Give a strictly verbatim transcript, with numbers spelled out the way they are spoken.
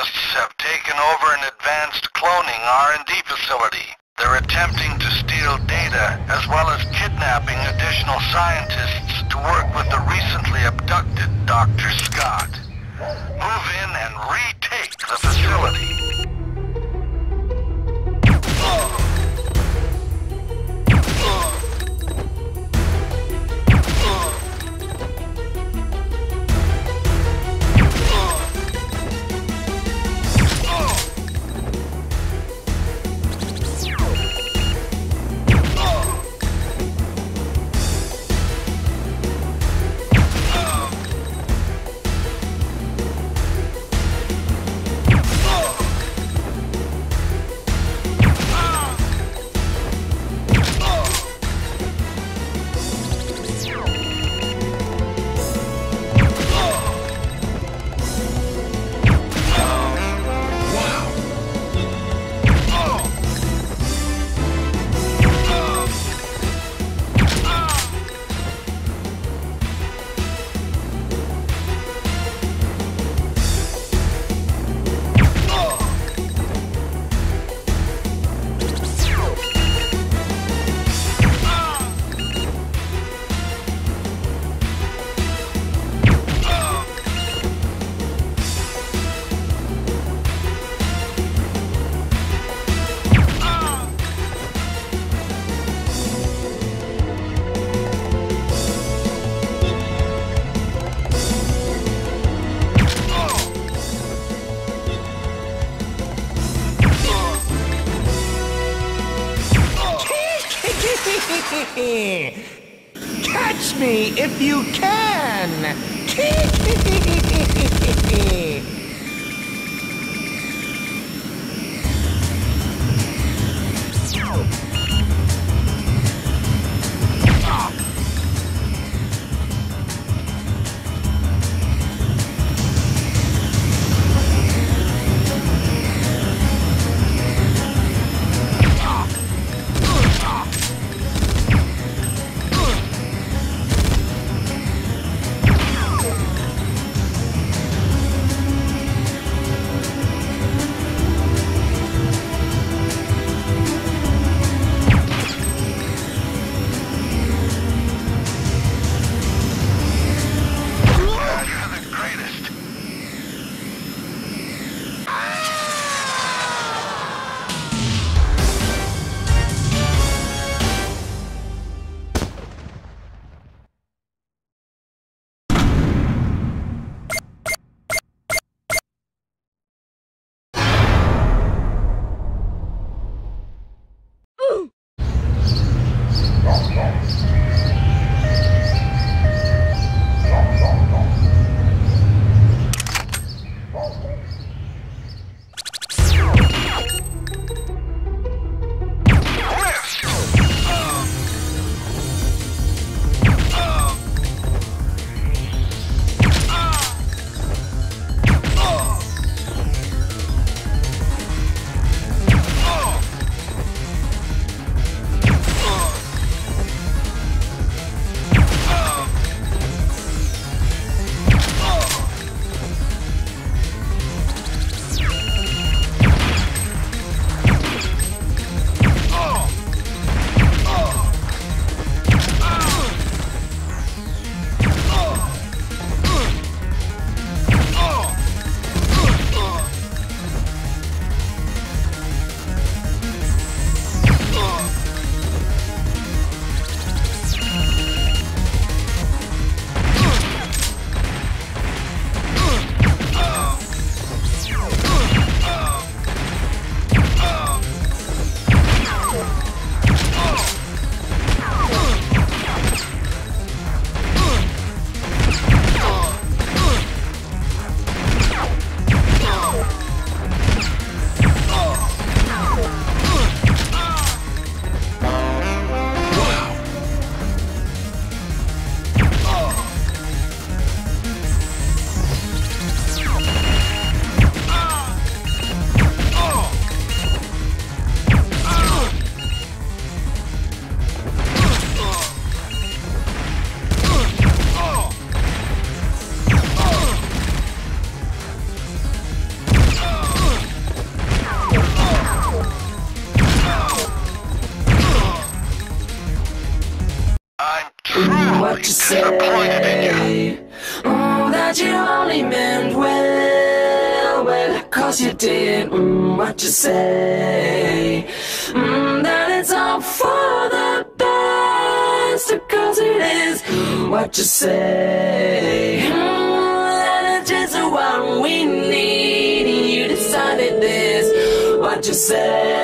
terrorists have taken over an advanced cloning R and D facility. They're attempting to steal data as well as kidnapping additional scientists to work with the recently abducted Doctor Scott. Move in and retake the facility. Catch me if you can! 'cause you did mm, what you say. Mm, that it's all for the best, 'cause it is what you say. Mm, that it's just what we need. You decided this, what you say.